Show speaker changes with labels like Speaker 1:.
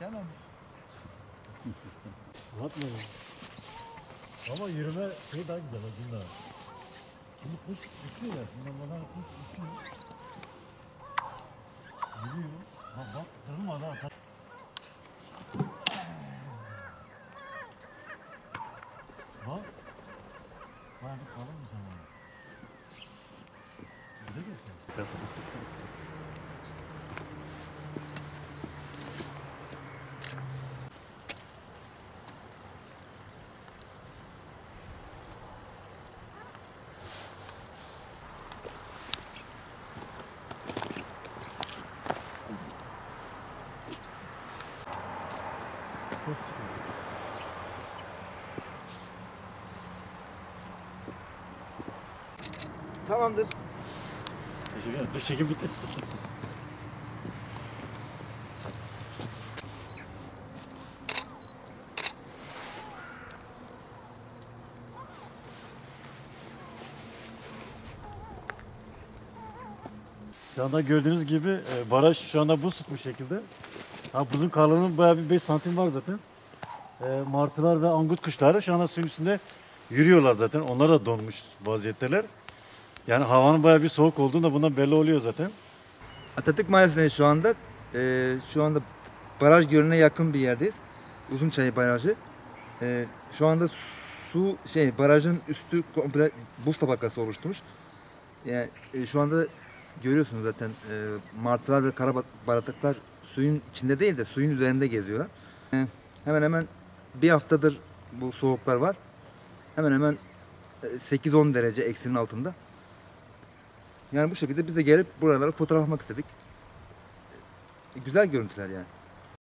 Speaker 1: Tamam.
Speaker 2: Atma ya. Ama yürüme şey daha güzel bunda. Şimdi kuş uçuyor ya. Şimdi bana kuş uçuyor. Yürüyor. Bak durma da. Bak. Bana bir kalır mı sana? Öyle diyorsun.
Speaker 1: Tamamdır.
Speaker 2: Teşekkür ederim. Çekim bitti. Şu anda gördüğünüz gibi baraj şu anda buz tutmuş şekilde. Ha, buzun kalınlığı bayağı bir 5 santim var zaten. Martılar ve angut kuşları şu anda suyun üstünde yürüyorlar zaten. Onlar da donmuş vaziyetteler. Yani havanın bayağı bir soğuk olduğu da bundan belli oluyor zaten.
Speaker 1: Atatürk Mahallesi'nde şu anda. Şu anda baraj gölüne yakın bir yerdeyiz. Uzunçay Barajı. Şu anda barajın üstü komple buz tabakası oluşturmuş. Yani şu anda görüyorsunuz zaten martılar ve balıklar suyun içinde değil de suyun üzerinde geziyorlar. Hemen hemen bir haftadır bu soğuklar var. Hemen hemen 8-10 derece eksinin altında. Yani bu şekilde biz de gelip buralara fotoğraf almak istedik. Güzel görüntüler yani.